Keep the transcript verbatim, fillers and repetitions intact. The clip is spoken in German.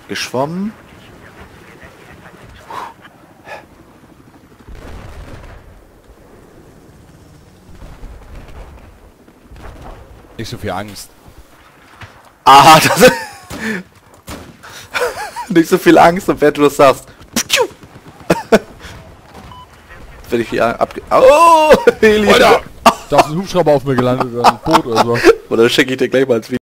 Geschwommen. Nicht so viel Angst. Ah, das ist... Nicht so viel Angst, und wenn du das sagst. Wenn ich hier abge... Oh! Heli! Alter! Da ist ein Hubschrauber auf mir gelandet oder ein Boot oder so. Oder schicke ich dir gleich mal ins Video.